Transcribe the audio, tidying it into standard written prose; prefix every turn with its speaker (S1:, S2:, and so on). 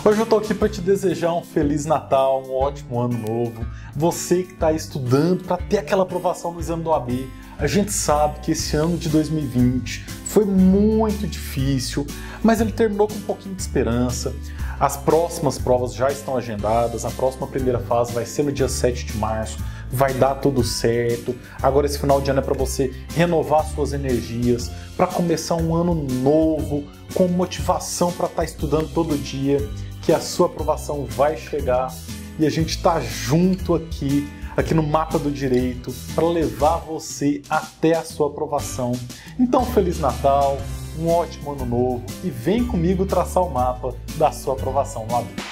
S1: Hoje eu tô aqui para te desejar um Feliz Natal, um ótimo Ano Novo. Você que está estudando para ter aquela aprovação no exame do OAB, a gente sabe que esse ano de 2020 foi muito difícil, mas ele terminou com um pouquinho de esperança. As próximas provas já estão agendadas, a próxima primeira fase vai ser no dia 7 de março, vai dar tudo certo. Agora esse final de ano é para você renovar suas energias, para começar um ano novo, com motivação para estar estudando todo dia, que a sua aprovação vai chegar e a gente está junto aqui no Mapa do Direito para levar você até a sua aprovação. Então, Feliz Natal, um ótimo Ano Novo e vem comigo traçar o mapa da sua aprovação no OAB.